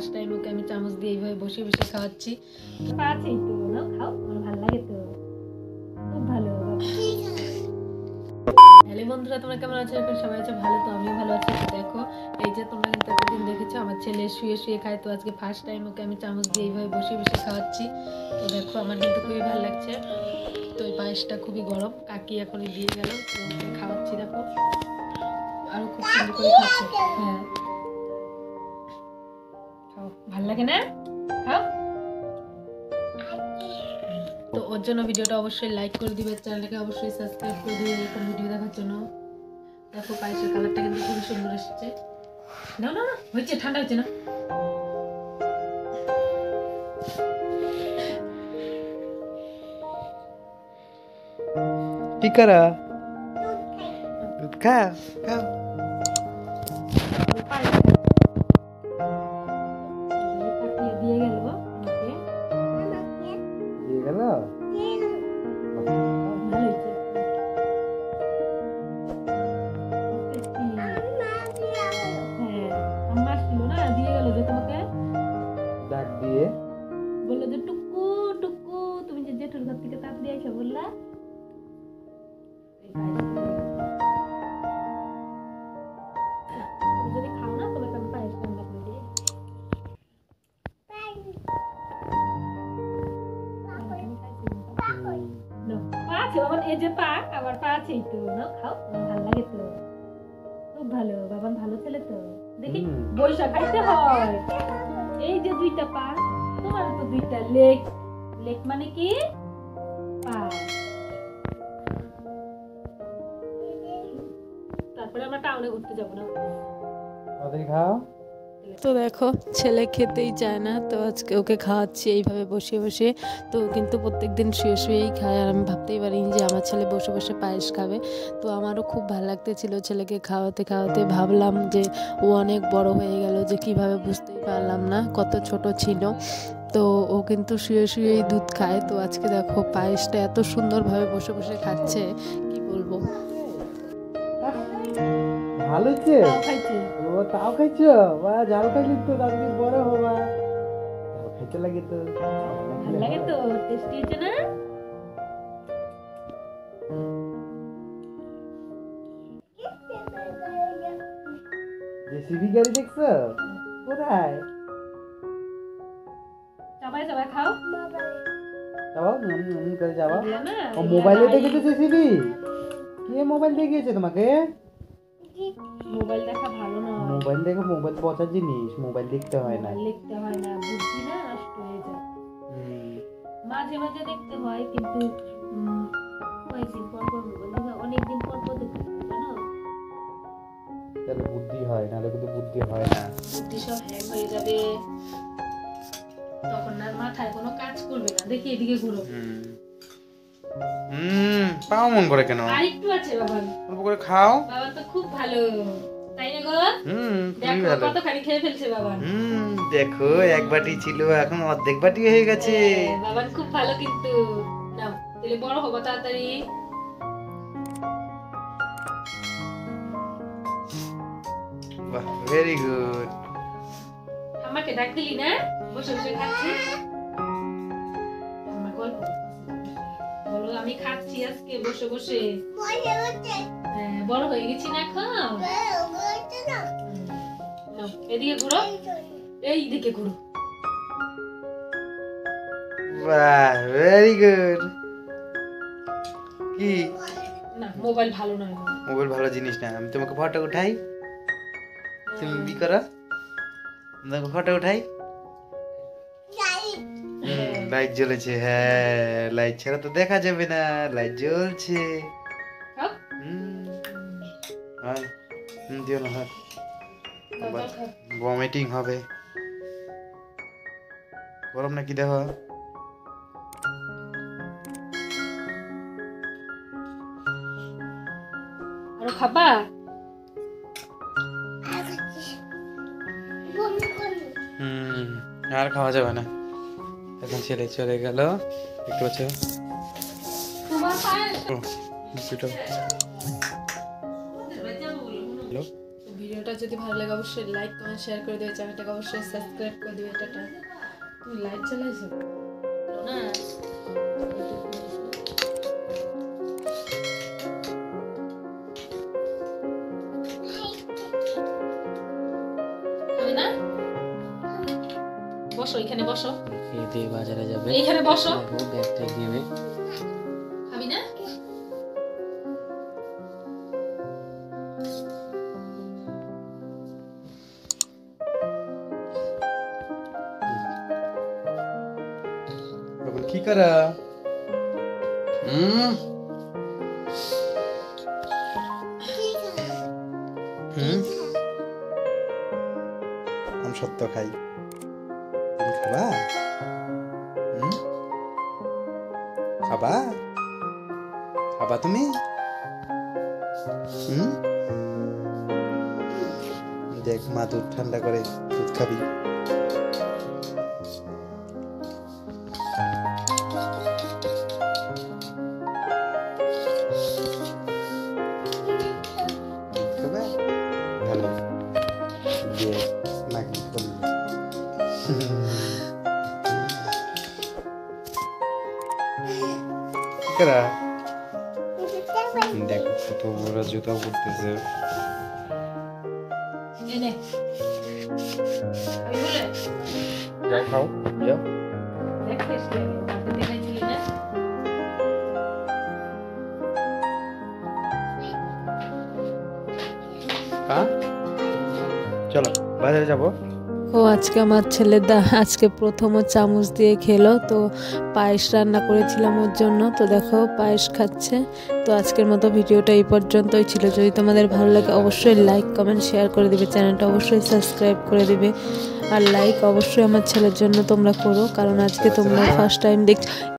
First time okay আমি চামচ দিয়ে এইভাবে বসে বসে খাওয়াচ্ছি। পাচ্ছেই তো না, খাও, আমার ভালো লাগে তো, খুব ভালো। হ্যালো বন্ধুরা, তোমরা কেমন আছো? এখন সবাই আছো ভালো, তো আমিও ভালো আছি। তো দেখো, এই যে তোমরা কিন্তু এতদিন দেখেছো আমার ছেলে শুয়ে শুয়ে খায়, তো আজকে ফার্স্ট টাইম ওকে আমি চামচ দিয়ে এইভাবে বসে বসে খাওয়াচ্ছি। তো দেখো, আমার কিন্তু খুবই ভালো লাগছে। তো এই পায়েসটা খুবই গরম, কাকি এখনই দিয়ে গেল, তো ওকে খাওয়াচ্ছি। দেখো আরো খুব সুন্দর করে খাচ্ছে। হ্যাঁ, খাও, ভালো লাগে না? খাও। তো ওর জন্য ভিডিওটা অবশ্যই লাইক করে দিবে, চ্যানেলটাকে অবশ্যই সাবস্ক্রাইব করে দিবে এরকম ভিডিও দেখার জন্য। দেখো পায়েসের কালারটা কিন্তু খুবই সুন্দর এসেছে। না না না, হয়েছে, ঠান্ডা হচ্ছে না। টিকারা দুধ খাও খাও। দিয়ে গেল আমাকে, দিয়ে গেল, ভালো হয়েছে। হ্যাঁ, আম্মা ছিল না, দিয়ে গেল যে তোমাকে, ডাক দিয়ে বললো যে টুকু টুকু, তুমি যে জেঠুর ঘর থেকে তাড়াতাড়ি আইসা বললা। যদি খাও না তোমাকে আমি পায়েস রান্না করে দিই। পা আছে বাবা, এই যে পা, আমার পা আছেই তো, না খাও, আমার ভালো লাগে তো, খুব ভালো। বাবা ভালো ছেলে তো, দেখি বৈশা খাইতে হয়। এই যে দুইটা পা, তোমার তো দুইটা লেগ, লেগ মানে কি পা। তারপরে আমরা টাউনে ঘুরতে যাবো না। তাড়াতাড়ি খাও। তো দেখো, ছেলে খেতেই চায় না, তো আজকে ওকে খাওয়াচ্ছি এইভাবে বসে বসে। তো কিন্তু প্রত্যেকদিন শুয়ে শুয়েই খায়, আর আমি ভাবতেই পারিনি যে আমার ছেলে বসে বসে পায়েস খাবে। তো আমারও খুব ভালো লাগতেছিল ছেলেকে খাওয়াতে খাওয়াতে। ভাবলাম যে ও অনেক বড় হয়ে গেল, যে কিভাবে বুঝতেই পারলাম না কত ছোট ছিল। তো ও কিন্তু শুয়ে শুয়েই দুধ খায়। তো আজকে দেখো পায়েসটা এত সুন্দরভাবে বসে বসে খাচ্ছে, কি বলবো। ভালো হচ্ছে, খাইছে, ও তাও খাইছো, বা ঝাল খাইলি তো তাড়াতাড়ি বড় হবা, ঝাল খাইতে লাগে তো, ভালো লাগে তো, টেস্টি হয়েছে না? জেসিবি গাড়ি দেখছো কোথায়? সবাই সবাই খাও। যাবো করে যাবো। এগুলা না, ও এগুলা মোবাইলে গাড়ি। দেখেছো জেসিবি? কে মোবাইল দেখিয়েছে তোমাকে? মোবাইল দেখা ভালো না, মোবাইল দেখো, মোবাইল পচার জিনিস, মোবাইল দেখতে হয় না। লিখতে হয় না, বুদ্ধি না নষ্ট হয়ে যায়। মাঝে মাঝে দেখতে হয়, কিন্তু কয়েকদিন পর পর মোবাইল দেখা, অনেকদিন পর পর দেখতে হয়, জানো? তাহলে বুদ্ধি হয়, নাহলে কিন্তু বুদ্ধি হয় না। বুদ্ধি সব হ্যাং হয়ে যাবে, তখন আর মাথায় কোনো কাজ করবে না। দেখি এদিকে ঘুরো। পাও মন করে কেন? আর একটু আছে বাবা, অল্প করে খাও। বাবা তো খুব ভালো, তাই না গো? খুবই দেখো ভালো। কতখানি খেয়ে ফেলছে বাবা। দেখো এক বাটি ছিল, এখন অর্ধেক বাটি হয়ে গেছে। বাবা খুব ভালো, কিন্তু নাও তাহলে বড় হবো তাড়াতাড়ি। বাহ, ভেরি গুড। আমাকে ডাক দিলি না, বসে বসে খাচ্ছি। আমার গল্প বলো, আমি খাচ্ছি আজকে বসে বসে। হ্যাঁ, বড় হয়ে গেছি না এখন। নাও, এদিকে ঘুরো, এই দিকে ঘুরো। বাহ, ভেরি গুড। কি না, মোবাইল ভালো নয়। মোবাইল ভালো জিনিস না, আমি তোমাকে ফটো উঠাই, তুমি বি করো, তোমাকে ফটো উঠাই। লাইট জ্বলেছে, হ্যাঁ, লাইট ছাড়া তো দেখা যাবে না, লাইট জ্বলছে। দিও না, হ্যাঁ, ভমিটিং হবে। গরম নাকি দেখো? আরো খাবা? আর খাওয়া যাবে না, এখন ছেলে চলে গেল। একটু আছে তোমার পায়ে দুটো। ভিডিও ভিডিওটা যদি ভালো লাগে অবশ্যই লাইক কমেন্ট শেয়ার করে দিও, চ্যানেলটাকে অবশ্যই সাবস্ক্রাইব করে দিও। এটা তুমি লাইট চালাইছো না? না বসো, এখানে বসো, খেতে বাজারে যাবে, এইখানে বসো, ব্যাগটা দিবে। খাবি না? কি করা? আমি সত্য খাই, তুমি খাবা? খাবা? খাবা তুমি? দেখ মা দুধ ঠান্ডা করে, দুধ খাবি? ভালো দিয়ে নাকি দেখো কত বড় জুতা পড়তেছে। যাও খাও, যাও। চলো বাজারে যাবো। ও আজকে আমার ছেলে আজকে প্রথম চামচ দিয়ে খেলো, তো পায়েস রান্না করেছিলাম ওর জন্য, তো দেখো পায়েস খাচ্ছে। তো আজকের মতো ভিডিওটা এই পর্যন্তই ছিল। যদি তোমাদের ভালো লাগে অবশ্যই লাইক কমেন্ট শেয়ার করে দিবে, চ্যানেলটা অবশ্যই সাবস্ক্রাইব করে দিবে। আর লাইক অবশ্যই আমার ছেলের জন্য তোমরা করো, কারণ আজকে তোমরা ফার্স্ট টাইম দেখছো।